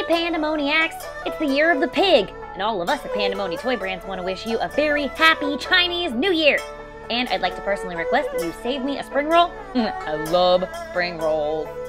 Hey Pandemoniacs! It's the year of the pig, and all of us at Pandemoni Toy Brands want to wish you a very happy Chinese New Year! And I'd like to personally request that you save me a spring roll. I love spring rolls.